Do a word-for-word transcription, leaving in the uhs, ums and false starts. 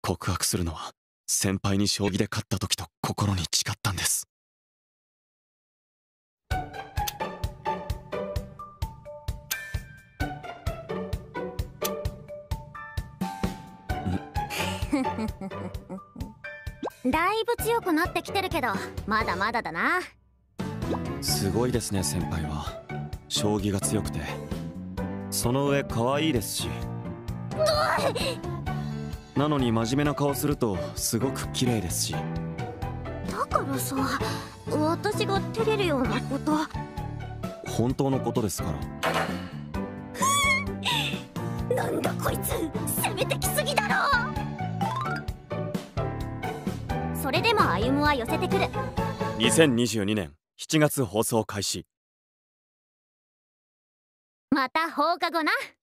告白するのは先輩に将棋で勝った時と心に誓ったんです。 だいぶ強くなってきてるけどまだまだだな。 すごいですね、先輩は。将棋が強くて、その上可愛いですし。なのに真面目な顔するとすごく綺麗ですし。 だからさ、私が照れるようなこと。 本当のことですから。 なんだこいつ、攻めてきすぎだろ。それでも歩は寄せてくる。 にせんにじゅうにねんしちがつ放送開始。 また放課後な。